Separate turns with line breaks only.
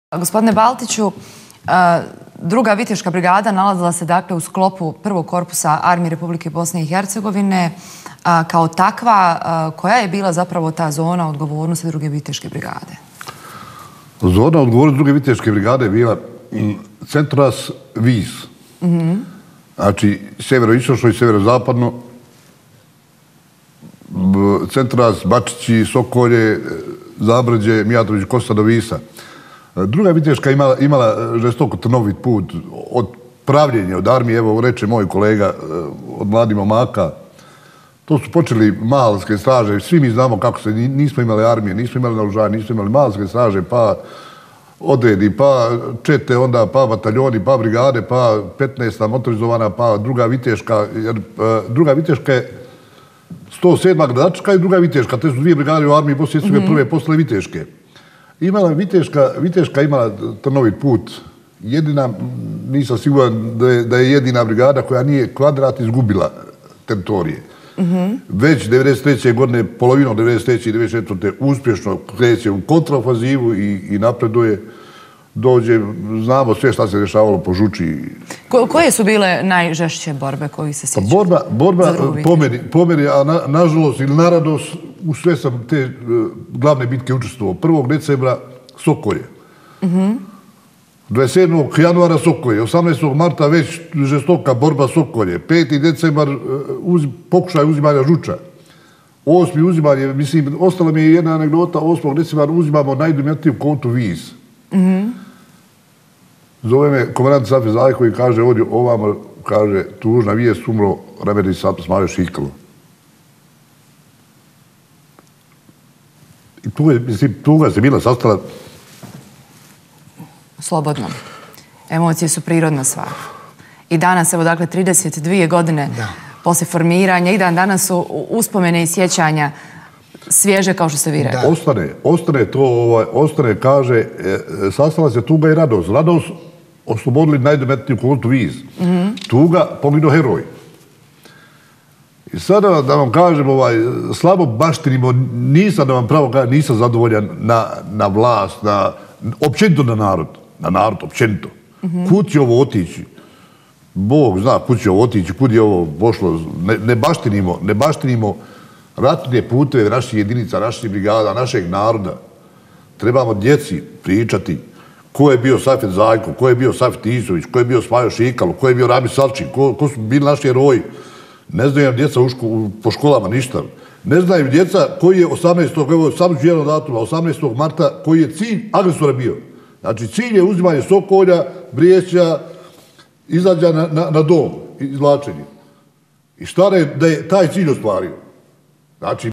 Gospodine Baltiću, druga Viteška brigada nalazila se dakle u sklopu prvog korpusa Armije Republike Bosne i Hercegovine. Kao takva, koja je bila zapravo ta zona odgovornosti druge Viteške brigade?
Zona odgovornosti druge Viteške brigade je bila Centras Vis. Znači, sjeveroistočno i sjeverozapadno. Centras, Bačići, Sokolje, Zabrđe, Mijatović, Kosta do Visa. Druga Viteška imala žestoko trnovit put od pravljenja, od armije, evo reče moj kolega, od mladih momaka. To su počeli malske straže, svi mi znamo kako se, nismo imali armije, nismo imali naoružanje, nismo imali malske straže, pa odredi, pa čete, onda pa bataljoni, pa brigade, pa 15. motorizovana, pa druga Viteška, jer druga Viteška je 107. gradačka i druga Viteška, te su dvije brigade u armiji Bosne i Hercegovine, prve posle Viteške. Viteška imala trnovit put. Jedina, nisam siguran da je jedina brigada koja nije kvadrat izgubila teritorije. Već 1993. godine, polovinom 1993. i 1994. uspješno kreće u kontraofazivu i napreduje. Dođe, znamo sve šta se dešavalo po Žuči.
Koje su bile najžešće borbe koji se sjećate?
Borba po meni, a nažalost ili naradost, u sve sam te glavne bitke učestvovao. 1. decembra Sokolje. 27. januara Sokolje. 18. marta već žestoka borba Sokolje. 5. decembar pokušaj uzimanja Žuča. 8. uzimanje, mislim, ostala mi je jedna anegdota, 8. decembra uzimamo najdominantniju kontu Vis. Zove me komandant Safet Zajko i kaže, ovamo, kaže, tužna vijest, umro Ramedi Smajo Šikalo. I tuga se bila sastala...
Slobodno. Emocije su prirodna stvar. I danas, evo dakle, 32 godine poslije formiranja, i danas su uspomene i sjećanja svježe, kao što ste vi rekli.
Ostane, kaže, sastala se tuga i radost. Radost oslobodili najdometniju kontu Viz. Tuga, poginuo heroj. I sada da vam kažem, slabo baštinimo, nisam da vam pravo kažem, nisam zadovoljan na vlast, općenito na narod. Na narod, općenito. Kud će ovo otići? Bog zna kud će ovo otići, kud je ovo pošlo. Ne baštinimo ratne puteve naših jedinica, naših brigada, našeg naroda. Trebamo djeci pričati ko je bio Safet Zajko, ko je bio Safet Isović, ko je bio Smajo Šikalo, ko je bio Rami Salčin, ko su bili naši heroji. Ne znaju djeca po školama ništa. Ne znaju djeca koji je 18. marta, koji je cilj agresora bio. Znači cilj je uzimanje Sokolja, Briješća, izađa na dom, izvlačenje. I šta da je taj cilj ostvario? Znači,